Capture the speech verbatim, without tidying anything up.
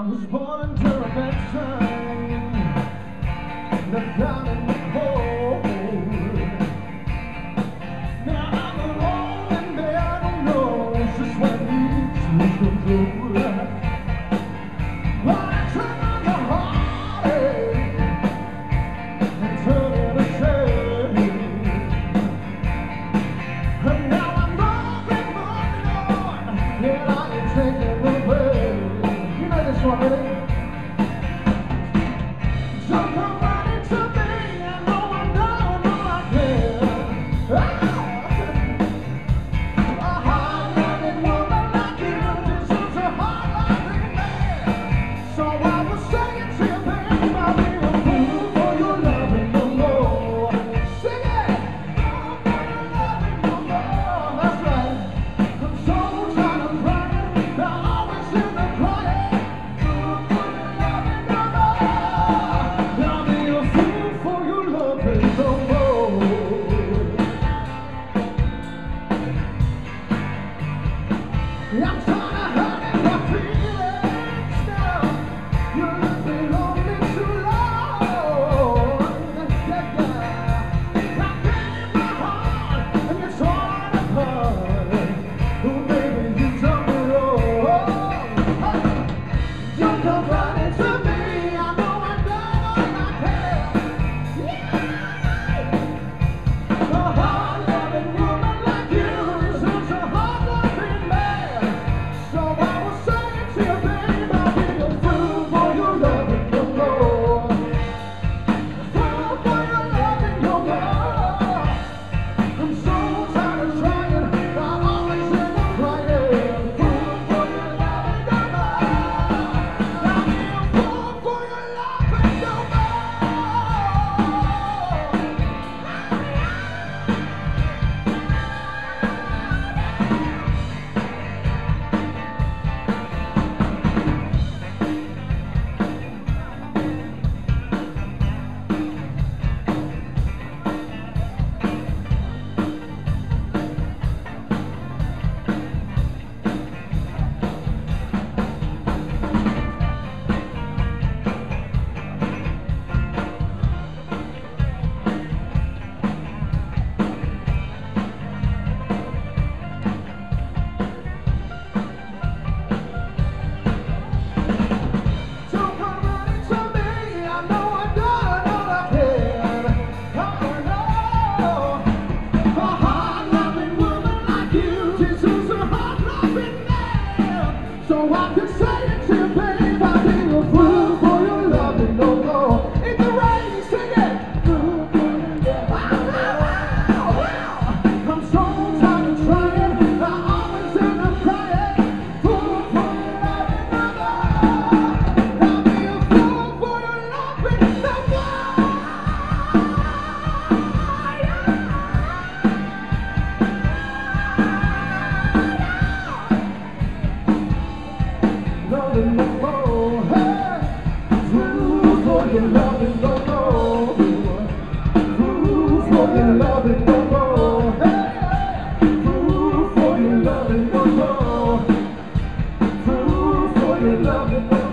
was born into a bad time, left down in the cold. Now I'm alone and there who knows just when you choose to do. But I turn on the heartache and turn it to shame. And now I'm moving, moving on, yet I ain't taking the pain. You know this one, really? Don't come running to me, I know I know, know I can. Ah, a hard-loving woman like you deserves a hard-loving man. So I was saying to you, babe, I'll be a fool for your loving no more. Sing it! Fool for your loving no more. That's right. I'm so tired of crying, they're always in the crying. Fool for your loving no more. I'll be a fool for your loving no more. I'm trying to hide my feelings now. You left me lonely too long. Yeah, yeah. I gave my heart and you tore it apart. Oh, baby, you done me wrong. Hey, don't come running to me. I know I've done all I can. Yeah. A hard-loving woman like you deserves a hard-loving man. So I was saying to you, babe, I'll be a fool for your loving no more. Fool for your loving no more. I'm so tired of trying, I always end up crying. Fool for your loving no more. I'll be a fool for your loving no Don't come running to me, I know I've done all I can. Oh no, a hard-loving woman like you deserves a hard-loving man. So I could say it to you, babe, I'll be a fool for your loving no more. In the rain, sing it. Fool for your loving. Wow, wow, wow. I'm so tired of trying, I always end up crying. Fool for your loving no more. I'll be a fool for your loving no more. Loving no more, hey. Fool for your loving no more. Fool for your loving no more, hey. Fool for your loving no more. Fool for your loving no more.